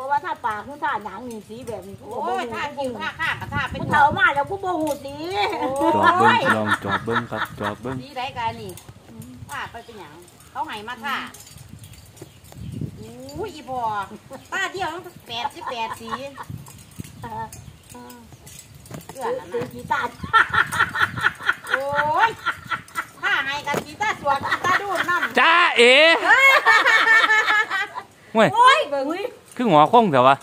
ว่าถ้าปากคุณท่าหนังมีสีแบบนี้โอ้ยท่าคิวท่าข้ากระท่าเป็นเท่ามาแล้วกูโมโหสีจอบเบิ้งลองจอบเบิ้งครับจอบเบิ้งสีได้กันนี่ท่าไปเป็นอย่างเขาให้มาท่าอู้ยพอป้าเดียวต้อง88 สีเกือบแล้วนะกีตาร์โอ้ยท่าให้กันกีตาร์สวดกีตาร์ดูน้ำจ้าเอ๋เว้ยคือหัวคงเถอะวะ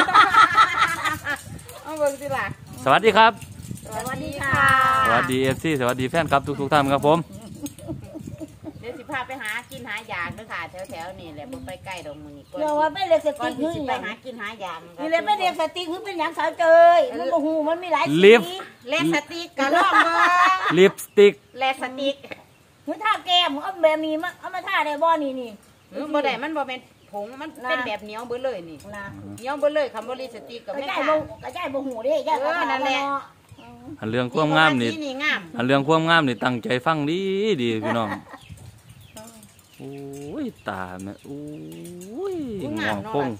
เอาเบิ่งสิล่ะสวัสดีครับสวัสดีค่ะสวัสดีFCสวัสดีแฟนครับทุกท่านครับผมเดี๋ยวสิพาไปหากินหายางด้วยค่ะแถวนี่แหละบ่ไปใกล้ดอกมือนี่ก่อนเดี๋ยวว่าไม่เล็กสติ๊กคือไปหากินหายางนี่เลยไม่เล็กสติ๊กคือเป็นอย่างสาวเจยมันโมโหมันมีหลายสีเล็กสติ๊กกระล่องเบิ่งลิปสติกเล็กสติ๊กคือท่าแก้มเอาแบบนี้มาเอามาท่าในบ่อนี่บ่ได้มันบ่เป็นผงมันเป็นแบบเหนียวเบิ่เลยนี่เหนียวเบิ่เลยคำว่าลิปสติ๊กกับไม่ใช่กระจายโมโหดิใช่นั่นแหละอันเรื่องความงามนี่อันเรื่องความงามนี่ตั้งใจฟังดีพี่น้องโอ้ยตาแม่โอ้ยงามพง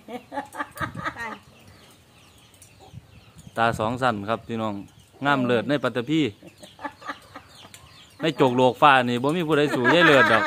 ตา2 สั้นครับพี่น้องงามเลิศในปัตตภีในโจกโลกฟ้านี่บ่มีผู้ใดสู้ยายเลิศดอก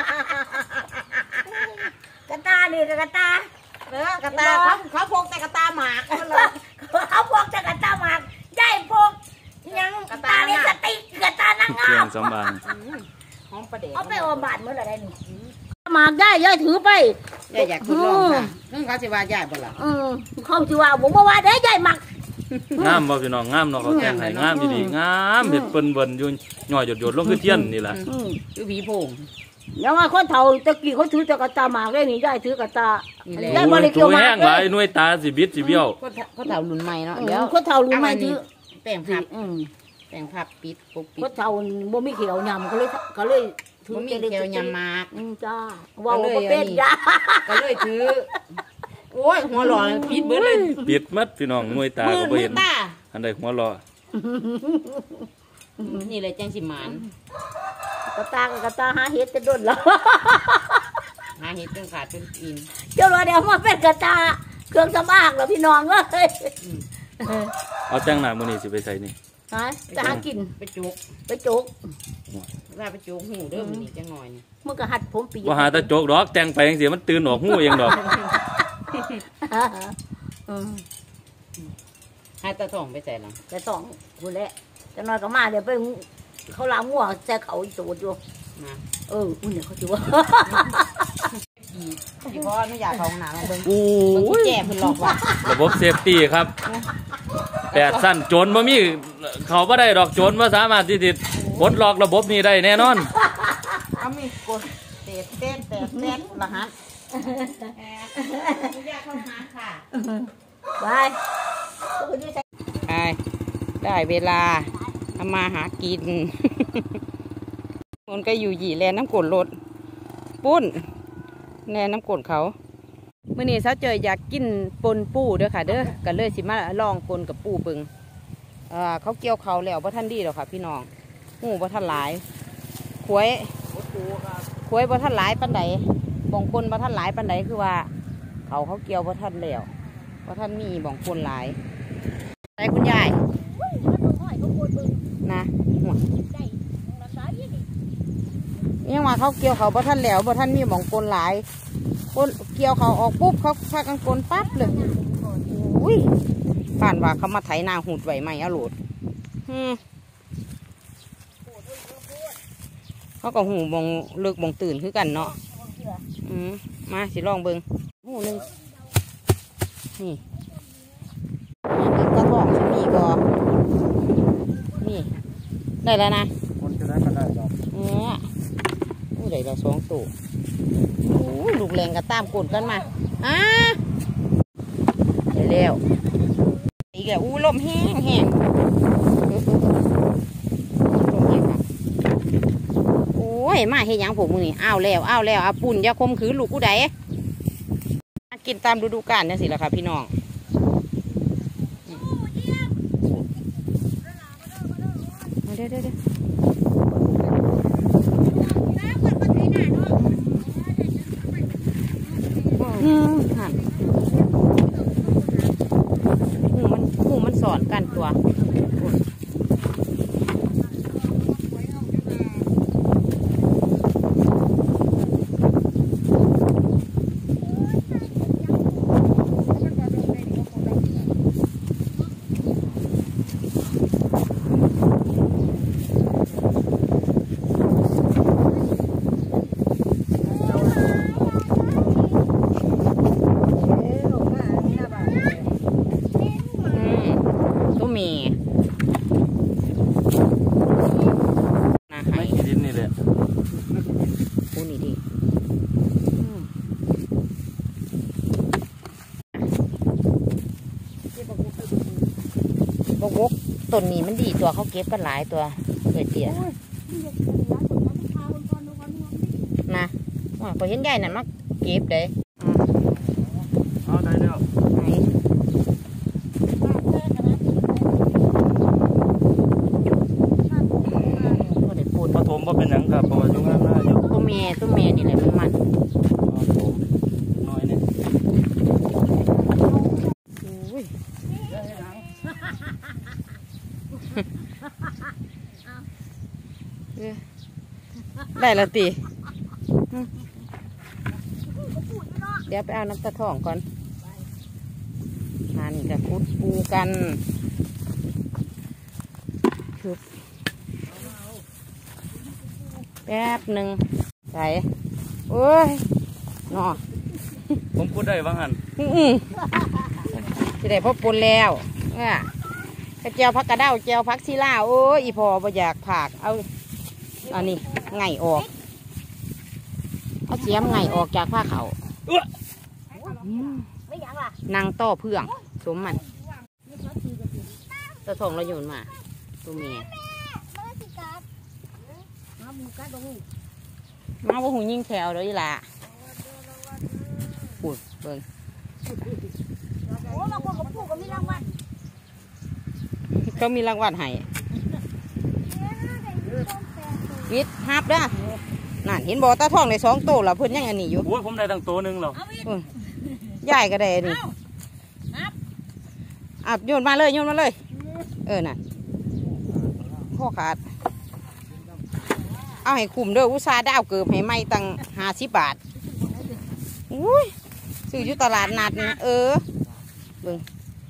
กระตานี่กระตากระตาเขาพกแต่กระตาหมากเขาพกแต่กระตาหมากใหญ่พกยังกระตาเนี่ยสติ๊กกระตานั่งงามเครื่องสำอางหอมประเดี๋ยวเอาไปอมบาดเมื่อไรนี่หมากได้ย่อยถือไปย่อยอยากกินลองค่ะนึกเขาสิว่าย่อยบ่ล่ะเขาสิว่าผมบอกว่าได้ย่อยหมักงามบ่พี่น้องงามเนาะเขาแต่งให้งามดีงามเห็ดเปิ้นเบิ่นอยู่ย่อยหยดๆลงคือเทียนนี่แหละคือผีโพงยังว่าคนเฒ่าตะกี้เขาถือแต่กระตาหมากได้นี่ย่อยถือกระตาย่อยบ่ได้เกี่ยวหมากเลยหน่วยตาสิบิดสิเบี้ยวคนเฒ่ารุ่นใหม่เนาะเดี๋ยวคนเฒ่ารุ่นใหม่ถือแป้งพับปิดปุกปิดคนเฒ่าบ่มีเขียวยำก็เลยถือมีเขียวยำมากจ้าว่าบ่เป็นจ้าก็เลยถือโอ้ยหัวหล่อปิดเบิดเลยปิดมัดพี่น้องหน่วยตาก็บ่เห็นอันใดหัวหล่อนี่เลยจังสิหมานกระตาหาเห็ดจะด้นแล้วหาเห็ดจนขาดจนอิ่มเจ้าเราเดี๋ยวมาเป็นกระตาเครื่องสำอางแล้วพี่น้องเลยเอาแจ้งหน้ามื้อนี้สิไปใส่นี่จะหากินไปจุกว่าไปจุกหูเด้อมื้อนี้จังหน่อยนี่มึงก็หัดผมปีบ่หาตะโจกดอกแต่งไปจังซี่มันตื่นออกหูเองดอกให้ตาส่องไปใส่หลังแต่ส่องพูดแล้วจะนอนกับมาเดี๋ยวไปเขาล้างหัวแซ่เขาอีกตัวอยู่อุ้ยเนี่ยเขาจะว่าพี่พ่อไม่อยากเข้าห้องน้ำเบิ้งแก่เพิ่นหลอกว่าระบบเซฟตี้ครับ8 สั้นโจรบ่มีเขาบ่ได้ดอกโจรบ่สามารถที่จะกดล็อกระบบนี้ได้แน่นอนเอามีกดเต้นรหัสไม่อยากเข้าห้องน้ำค่ะไปได้เวลาทำมาหากินมันก็อยู่หยีแลน้ำกดรถปุ้นแลน้ำกดเขาเมื่อนี้เช้าเจออยากกินปนปูเด้อค่ะเด้อก็เลยสิมาลองปนกับปูเบิ่งเขาเกี่ยวเขาแล้วบ่ทันดีหรอกค่ะพี่น้องหูบ่ทันหลายขวยบ่ทันหลายปันใดบ่องปนบ่ทันหลายปันใดคือว่าเขาเกี่ยวบ่ทันแล้วบ่ทันมีบ่องปนหลายใส่คุณยายนะยังว่าเขาเกี่ยวเขาบ่ท่านแล้วบ่ท่านมีหมองปนหลายคนเกี่ยวเขาออกปุ๊บเขาพากันปนปั๊บเลยอุ้ยป่านว่าเขามาไถนาหูดไหวไหมอโหลดเขาก็หูมองเลิกมองตื่นคือกันเนาะมาสิลองเบิ้งหูนึงนี่กระบอกจะมีบ่นี่ได้แล้วนะคนจะได้ก็ได้ดอกได้เรา2 ตัวลูกแรงกระตามกดกันมาได้แล้วอีกแล้วลมแห้งลมแห้งค่ะโอ้ยมาเฮ็ดยังผมมึงนี่อ้าวแล้วเอาปุ่นยาคมขืนลูกกูได้กินตามฤดูกาลเนี่ยสิล่ะค่ะพี่น้องเดี๋ยวหันมันตัวไม่กินดินนี่แหละปูนี่ดิบกบกต้นนี้มันดีตัวเขาเก็บกันหลายตัวเลยเตี้ยนะว่าพอเห็นใหญ่นั่นมักเก็บเลยเอาได้แล้วผสมว่าเป็นหนังครับเพราะว่าช่วงนั้นน่าอยู่ตัวเมียนี่แหละมันน้อยเนี่ยได้แล้วตีเดี๋ยวไปเอาน้ำตาทองก่อนมานี่กับคุดปูกันแป๊บหนึ่งใส่โอ้ยนอผมพูดได้บ้างหันจะได้พอปนแล้วกระเจียวพักกระเด้าเจียวพักซีล่าโอ้ยอีพอบ่อยากผักเอาอันนี้ไงออกเอาเสียมไงออกจากผ้าเขานางต่อเพื่องสมมันตัวทองเราโยนมาตัวเมียมาว่าหูยิ่งแถวเลยล่ะปุดเบิ่งเขามีรางวัลให้วิทย์ฮับด้ะนั่นเห็นบ่อตาทองใน2 โตแล้วเพิ่นยังอันนี้อยู่โอ้ยผมได้ตั้งตัวหนึ่งแล้วใหญ่ก็ได้นี่โยนมาเลยน่ะข้อขาดเอาให้คุ้มเด้ออุตสาห์ดาวเกือบให้ไม่ตั้ง50 บาทอุ้ยซื้ออยู่ตลาดนัดนะเบิ่ง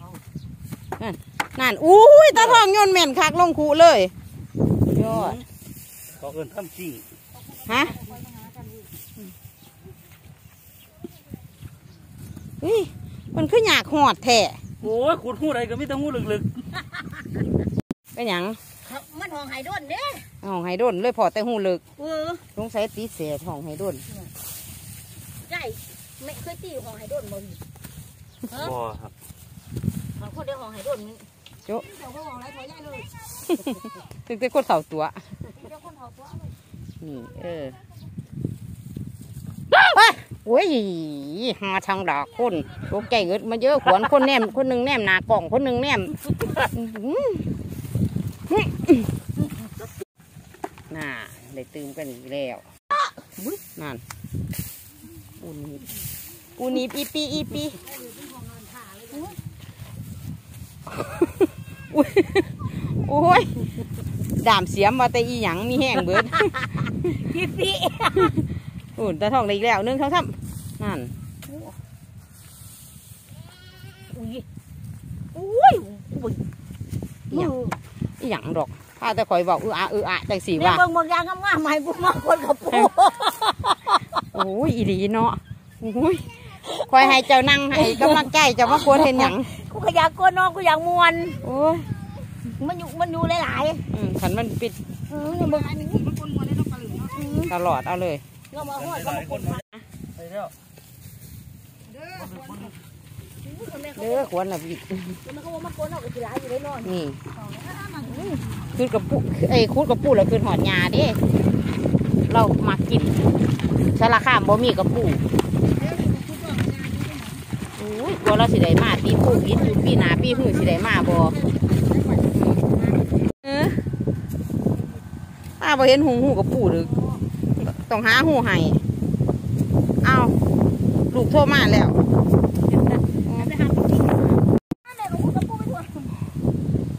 นั่นอุ้ยตาทองโยนแม่นคักลงคูเลยยอดก็เอิ้นทำจริงฮะมันคืออยากหอดแท้โอ้ยขุดหูอะไรก็ไม่ต้องหูลึกๆเป็นหยังมันห้องไฮด้นเด้ห้องไฮด้นเลยพอแต่หูลึกสงสัยตีเสียห้องไฮด้นใช่ไม่เคยตีห้องไฮด้นมั้งบ่ครับห้องคนเดียวห้องไฮด้นโจ๊ะตึกแต่คนเสาตัวนี่โอ้ยหาทางดอกคนโอเคเงินมาเยอะขวนคนแนมคนหนึ่งแนมหนากล่องคนหนึ่งแนมน่าได้ตื่นกันอีกแล้วนั่นปูนีอีปีโอ้ยด่ามเสียมมาแต่อีหยังมีแห้งเบิดปีตาทองได้อีกแล้ว1 2 3นั่นอุ้ยอีหยังดอกถ้าแต่คอยบอกจังสีว่าเบิ่งยางงามๆใหม่บุ้มาคนกับปูโอ้ยอีหลีเนาะโอ้ยคอยให้เจ้านั่งให้กำลังใจเจ้ามาควรเห็นหยังกูก็อยากกวนน้องกูอยากมวนโอ้ยมันอยู่หลายขันมันปิดตลอดเอาเลยขวนน่ะพี่นี่คือกับปูคูดกับปูแล้วคือหอดยาดิเรามากินสารข้ามบ่มีกับปูบ่เราสิได้มาปีปูกินอยู่ปีหน้าปีหื้อสิได้มาบ่ป้าบ่เห็นหูกับปูหรือต้องหาหูให้เอาลูกโทรมาแล้ว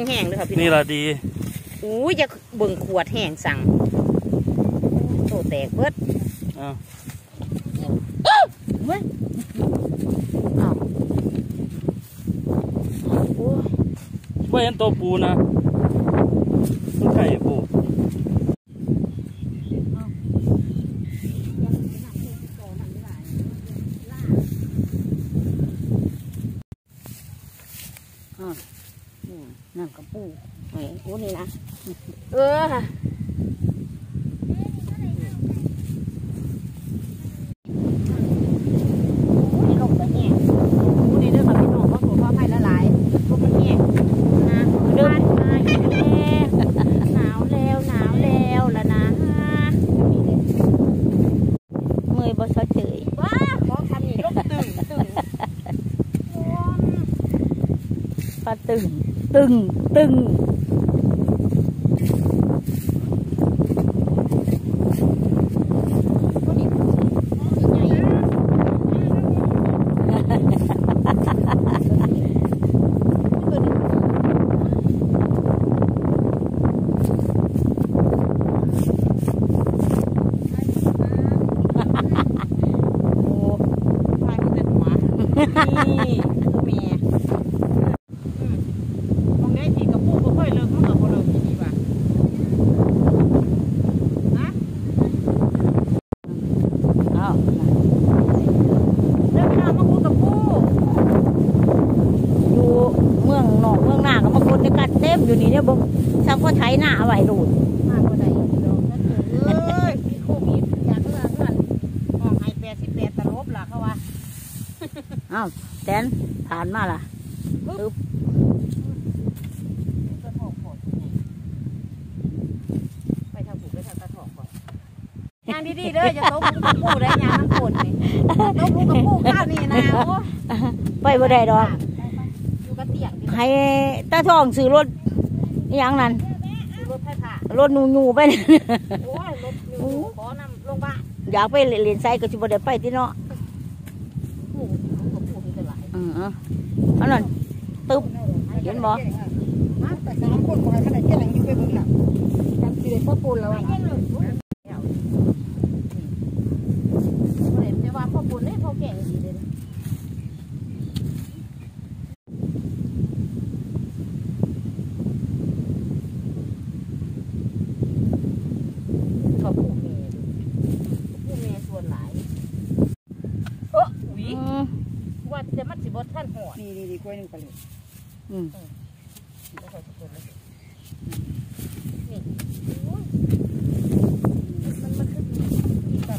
แห้งๆเลยค่ะพี่นี่ละดีอู้ยจะเบิ่งขวดแห้งสั่งโตแตกเบิดอ้าวเว้ยอ้าวโอ้ยไม่เห็นตัวปูนะมันไก่ปูนั่นกระปูไอ้โอ้นี่นะเออนี่ลงแต่แห้งอู้นี่เด้อค่ะพี่น้องว่าผมว่าไผ่ละลายพวกมันแห้งนะเดินมาอีกแล้วหนาวแล้วแล้วนะเมื่อยบ่ซะเฉยว้าขอคำนี้ลบตึงปลาตึงนี่เมียมองได้ทีกับปูก็ค่อยเลิกมันกับพอเลิกทีว่ะนะอ้าวเรื่องพี่น้องมาคุยกับปูอยู่เมืองนอกเมืองหน้าก็มาคนในกันเต็มอยู่นี่เนี่ยบ่สังก็ใช้หน้าเอาไว้ดูดมาบ่ได้ดอกนั่นเอ้ยพี่โควิดอยากเพื่อนห้องให้88ตลบล่ะเขาว่าอ้าวแตนผ่านมาล่ะไปทางผูกไปทางกระถอกก่อนงานดีๆเด้อจะโต๊ะผูกกับปูได้ยางน้ำฝนนี่โต๊ะผูกกับปูข้าวนี่นะโอ้ไปบ่ได้ดอกอยู่กระเตียงให้ตาทองซื้อรถอหย่างนั้นรถไฟฟ้ารถนูๆไปนี่โอ้ยรถอยู่ขอนำโรงพยาบาลอยากไปเรียนไซก็สิบ่ได้ไปที่เนาะผูกกับปูมีแต่หลายอันนั้นตึ๊บเห็นบ่แต่3คนบ่ให้มันได้แก่งอยู่ไปเบิ่งน่ะจำสิได้พ่อปูนแล้วอ่ะจะว่าพ่อปูนได้พ่อแก่งดีเลยเขาปูเมย์ปูเมย์ส่วนหลายอุ้ยว่าจะมัดสิบดท่านหัวนี่กล้วยหนึ่งไปเลยแล้วค่อยสกุลเลยนี่โอ้ยมันคืออีกแบบ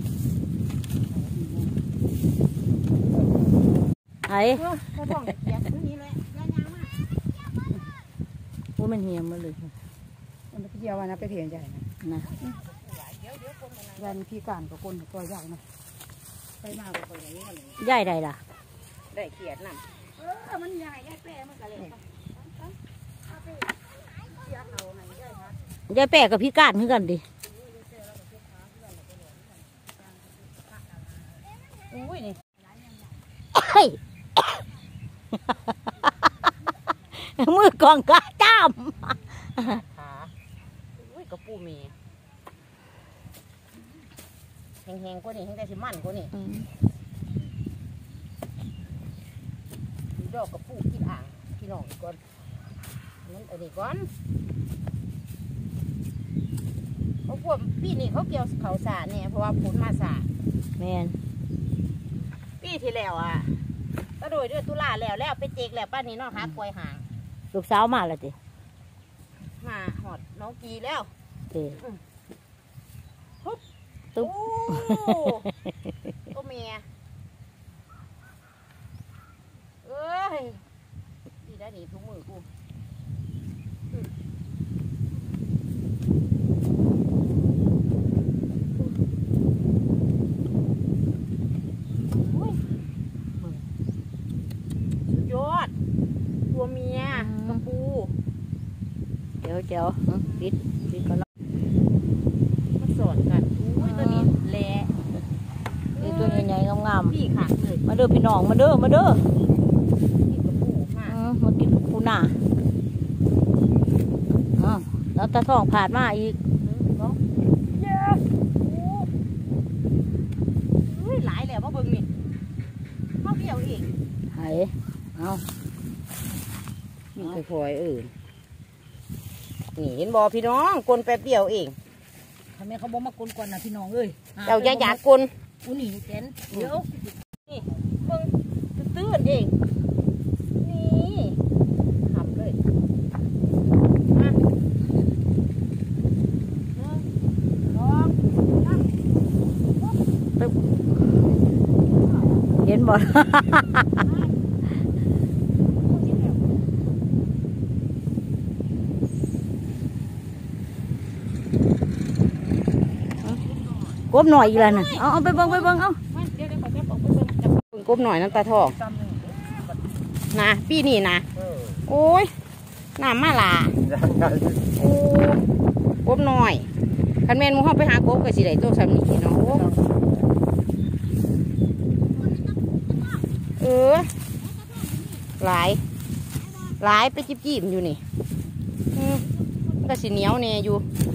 ไอ้เขาบอกเสียงนี้เลยย่างมากว่ามันเหี่ยมมาเลยมันเกี่ยวนะไปเถียงใหญ่นะนะยันพี่การกับคนตัวใหญ่นะไปมากกว่าคนอย่างนี้กันเลยย่ายใดล่ะได้เขียนน่ะมันใหญ่ได้แปรมันกันเลยย่ายแปะกับพี่ก้านคือกันดิอุ้ยนี่เฮ้ย มือกองกาจ้ามขาอุ้ยกระปูเมย์แห้งๆกว่านี่แห้งได้สิมันกว่านี่ดอกกระปูกินอ่างพี่น้องก่อนนั่นอันนี้ก่อนเขาพวกปีนี้เขาเกี่ยวเขาสาเนี่ยเพราะว่าผลมาสาแมนปีที่แล้วอ่ะก็โดยเดือนตุลาแล้วไปเจกแล้วป้านนี้เนาะหากล้วยหางลูกสาวมาแล้วติมาหอดน้องกีแล้วเออตุ๊ตุ๊บบ ตัวเมียเอ้ยดีได้ดีทุกมือกูยอดตัวเมียกระปูเดี๋ยวปิดก่อนเนาะมาสอนกันอุ้ยตัวนี้แหละนี่ตัวใหญ่ๆงามพี่ขาดเลยๆมาเด้อพี่น้องมาเด้อนี่กระปูค่ะมากินปูนาแล้วตาทองผ่านมาอีกหลายแล้วมาเบิ่งนี่เขาเบี้ยวอีกไห้เอานี่ค่อยๆนี่เห็นบ่พี่น้องกลนแป๊บเดียวเองทำไมเขาบอกมากลก่อนนะพี่น้องเอ้ยเราอยากกลอุ้นี่เต้นเดี๋ยวนี่เบิ่งตื้นเองนี่ทำเลยเห็นบ่กบหน่อยอีกแล้วน่ะเอาไปเบิ่งเอากบหน่อยน้ำตาทองนะปีนี้นะโอ้ยน้ำมาละโอ้กบหน่อยคันแม่นมูเข้าไปหากบก็สิได้โตซ้ำนี่เนาะหลายไปจิบอยู่นี่ก็สิเหนียวแน่อยู่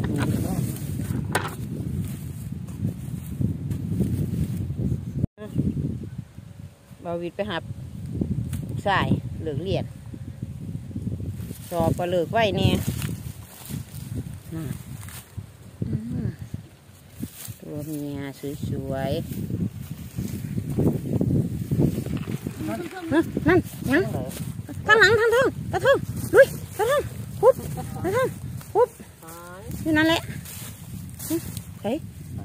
บาวิดไปหับสายเหลืองเลียดสอบปลาเหลือกไว้เนี่ยตัวเมียสวยๆนั่นข้างหลังทางเทิงลุยทางปุ๊บอยู่นั่นแหละเฮ้ย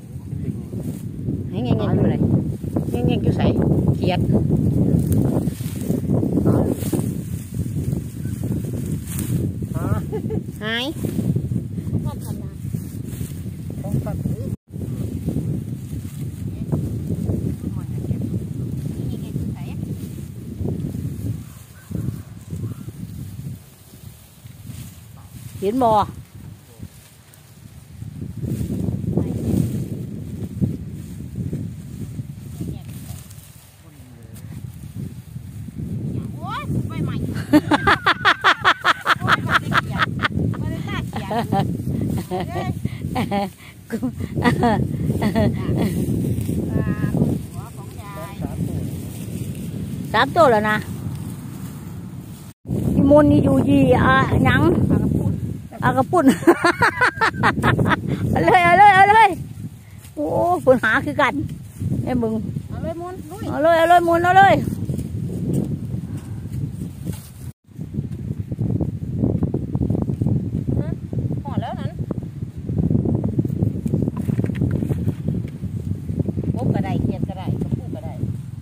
เงี้ยอยู่ไหนเงี้ยอยู่ใส่เขียดหายเห็นบ่สามตัวแล้วนะอีมนนี่อยู่ยี่หนังอากระปุ่นเอาเลยโอ้คนหาคือกันไอ้มึงเอาเลยมนเอาเลยมนเอาเลยหอแล้วนั้นกบก็ได้เขียดก็ได้กระปุกก็ได้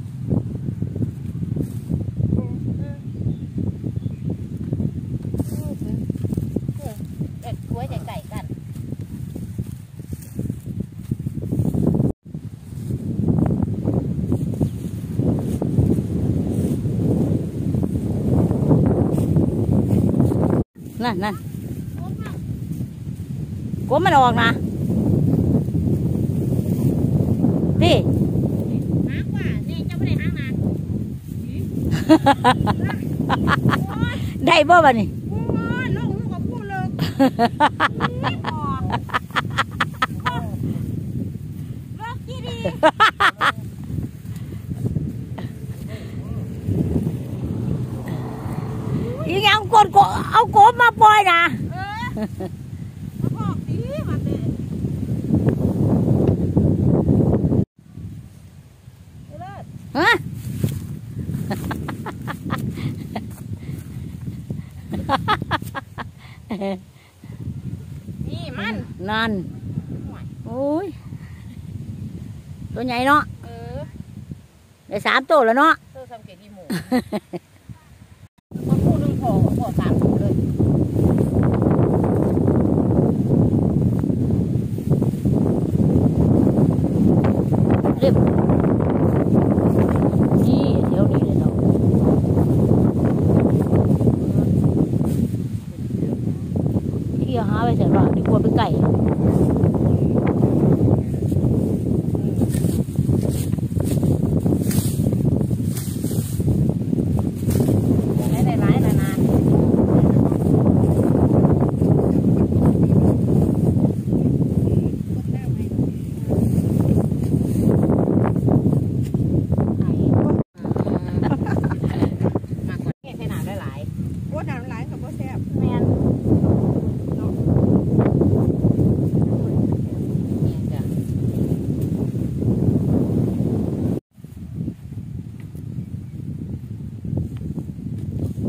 ไว้ไก่กันนั่นกบมันออกนะดิหางว่าเนี่ยจะไม่ได้หางนะได้บ่บ้านี่ลูกกับพูดเลยรอกที่ดีอีกอย่างกดเอากบมาปล่อยนะฮะนี่มันนั่นโอ้ยตัวใหญ่เนาะได้3 ตัวแล้วเนาะตัวทำเกล็ดอีหมูมาคู่นึงพอ3 ตัวเลยเรียบนี่เดี๋ยวนี้เลยเนาะที่หาไปเสร็จแล้วดีกว่าไปไก่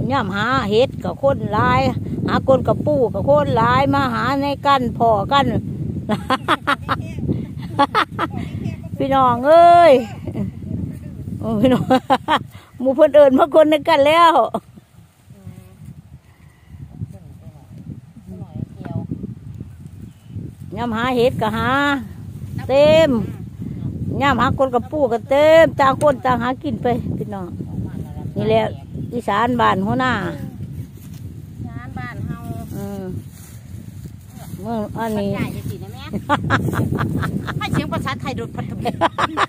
ย่ำหาเห็ดกับคนหลายหากลกับปูกับคนหลายมาหาในกันพอกัน พี่น้องเอ้ยโอ้พี่น้อง หมู่เพิ่นเอิญมาคนในกันแล้วย่ำหาเห็ดกับหาเต็มย่ำหาคนกับปูกับเต็มต่างคนต่างหากินไปพี่น้องนี่แหละอีสานบ้านหัวหน้าร้านบ้านเฮาเมื่ออันนี้ใหญ่จะสินะแม่ ให้เสียงภาษาไทยโดดพัดทมิ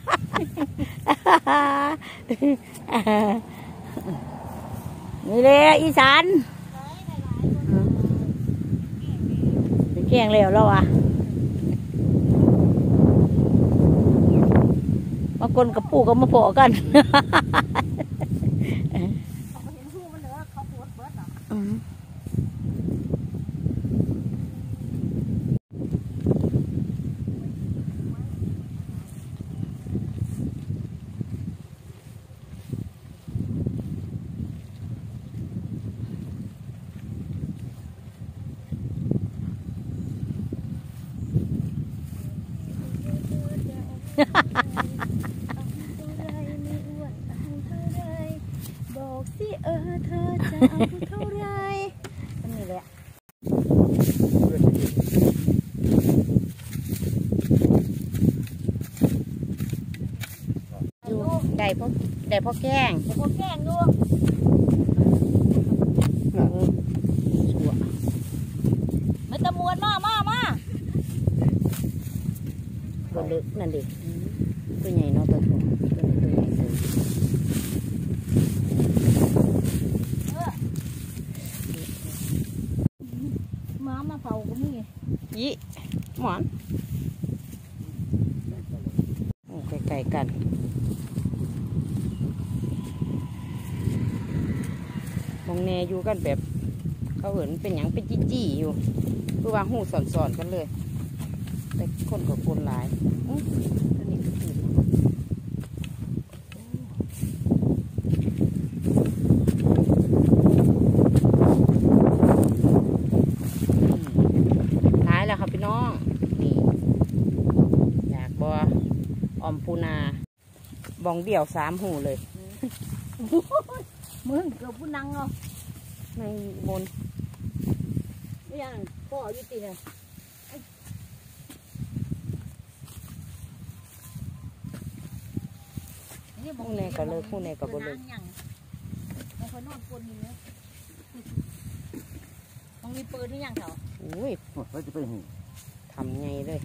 นี่แหละอีสานแกงแล้วแล้วอ่ะมาคนกับปู่ก็มาพอกันบอกสิเธอจะเอาเท่าไรนี่แหละได้พอแกงดูชัวมันตะมวนมาตัวเล็กนั่นดิตัวใหญ่เนาะตัวใหญ่มาเฝ้าก็มียี่หมอนไก่กันมองแนอยู่กันแบบเขาเห็นเป็นอย่างเป็นจี้อยู่คือว่าหูสอนกันเลยแต่คนกับคนหลายตัวนี้ก็คือหลายแล้วครับพี่น้องนี่อยากบอออมปูนาบองเดี่ยว3 หูเลยมึงเกือบผู้นังเนาะในบนไม่ยังพ่ออยู่ตีเลยหูในก็เลิกหูในก็บ่เลิกมันคนนอนคนนี้เลยมันมีปืนหรือยังเขาอุ้ยจะไปหูทำไงเลย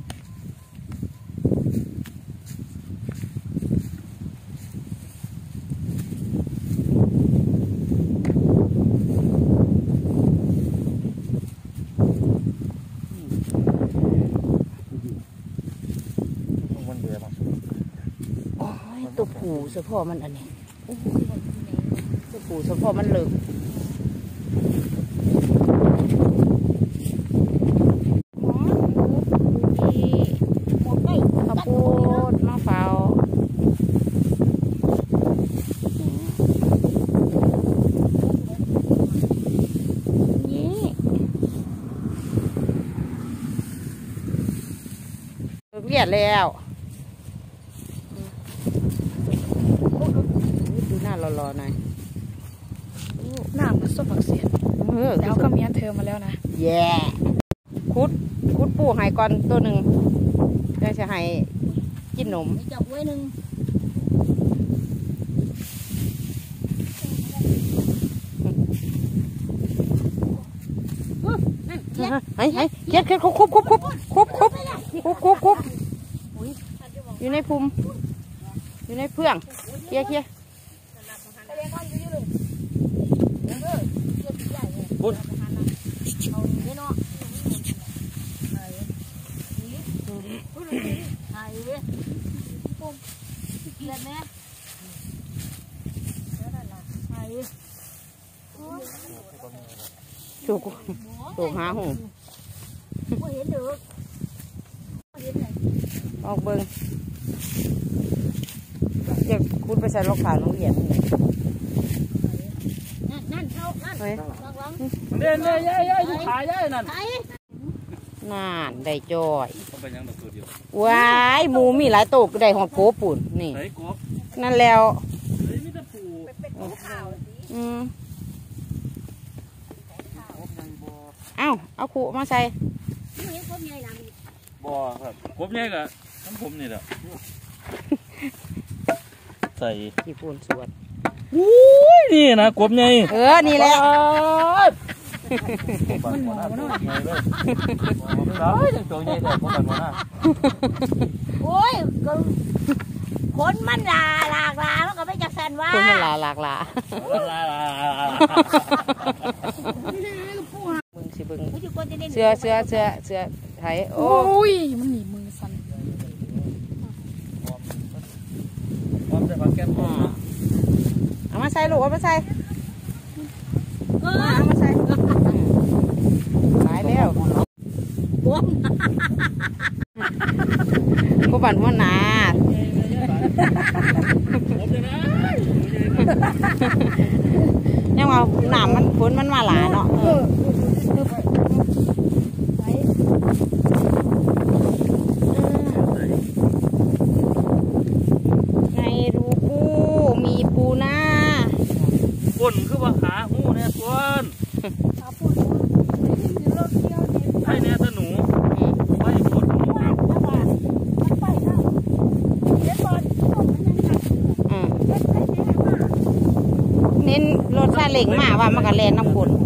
ตัวผูเฉพาะมันอันนี้ตัวผูเฉพาะมันเลิกข้าวโพดมะพร้าวนี่เรียดแล้วดูหน้ารอๆหน่อยหน้ามันส้มผักเสียดแล้วก็มีอันเธอมาแล้วนะแย่คุดปูให้ก่อนตัวหนึ่งจะให้กินนมจับไว้หนึ่งให้เคียดคุบอยู่ในภูมิอยู่ในเพื่องเคลียบุญถูกหาหูออกเบิ้งเดี๋ยวคุณไปใส่รองเท้าน้องเหยียบนั่นเข้านั่นไปเด่นเลยย่ายอยู่ขายย่ายนั่นนานได้จอยเขาไปยังดอกตัวเดียวว้ายหมูมีหลายตัวก็ได้หอดโกปุ่นนี่ใส่กบนั่นแล้วเฮ้ยมีแต่ปูอืมเอาขู่มาใส่บ่ครับกบใหญ่กะน้ำผมนี่แหละใส่กี่ปุ่นสวดอุ้ยนี่นะกบใหญ่นี่แหละมันหมดแล้วใหญ่เลยได้จังตัวใหญ่แต่พวกมันหมดนะโอ้ยก็ขนมันลามันก็ไม่จักสันว่าคนมันหลากมึงสิเบึงเสื้อไทยโอ้ยมันหนีมือสั่นพร้อมจะพักแก้มพร้อมนะเอามาใส่ลูกเอามาใส่เอามาใส่หลายแล้วผู้บันหัวหนายังว่าหนามมันฝนมันมาหลายเนาะไงรูปูมีปูหน้าคนคือว่าขาหูเนี่ยคนให้เนี่ยถ้าหนูไม่กดหนูเน้นรถซาเล้งมาว่ามันก็แลนน้ำกล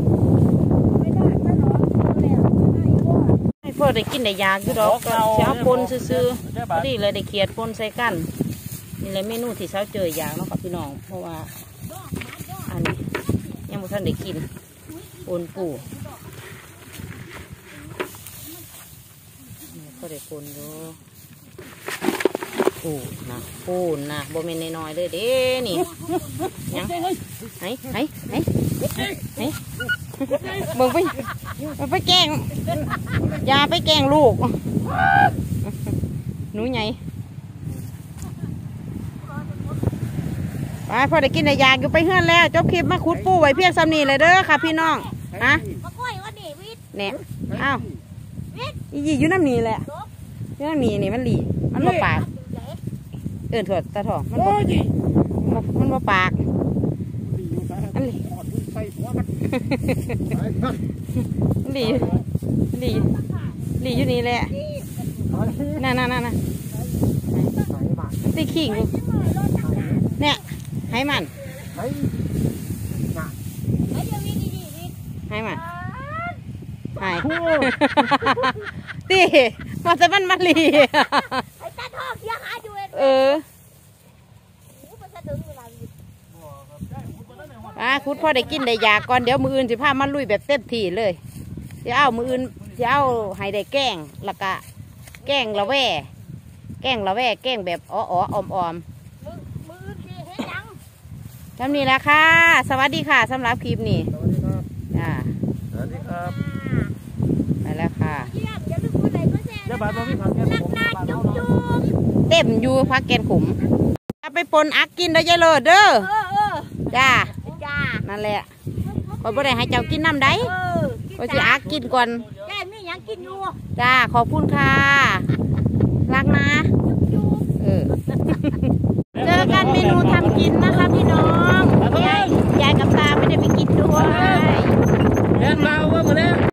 ให้พวกได้กินได้ยากอยู่ดอกก็เช้าปนซื้อๆพอดีเลยได้เขียดปนใส่กันนี่แหละเมนูที่เช้าเจออยากเนาะครับพี่น้องเพราะว่าอันนี้ยังไม่ทันได้กินปนปูก็ได้ปนอยู่ปูนะโบเมนน้อยๆเลยเด้นี่ยังไหนมึงไปแกล้งอย่าไปแกล้งลูกหนูไงไปพอได้กินได้ยากอยู่ไปเฮือนแล้วจบคลิปมาขุดปูไว้เพียงซ้ำนี้เลยเด้อค่ะพี่น้องฮะเนี่ยอ้าวอีอยู่น้ำหนีแหละอยู่น้ำหนีนี่มันหลีมันบ่ปากถอดตาทองมันบ่ปากอันหลีหลีอยู่นี่แหละน่ะตีขิงเนี่ยให้มันให้ตีมันจะมันหลีคุดพ่อได้กินได้ยาก่อนเดี๋ยวมืออื่นสิพามันลุยแบบเต็มที่เลยจะเอามืออื่นจะเอาให้ได้แกงแล้วก็แกงละแว่แกงแบบอ๋ออมจำนี้แหละค่ะสวัสดีค่ะสำหรับคลิปนี้จ้าสวัสดีครับไปแล้วค่ะอย่าบาดบ่มีผักแก้มผมบาดเอาเนาะเต็มอยู่พักแกนขมไปปนอักกินได้ยายเลยเด้อจ้านั่นแหละคอยบ่ได้ให้เจ้ากินน้ำได้คอยสิอักกินก่อนจ้าขอบคุณค่ะรักนะเจอกันเมนูทำกินนะคะพี่น้องยายกับตาไม่ได้ไปกินด้วยแม่นเราว่าหมดแล้ว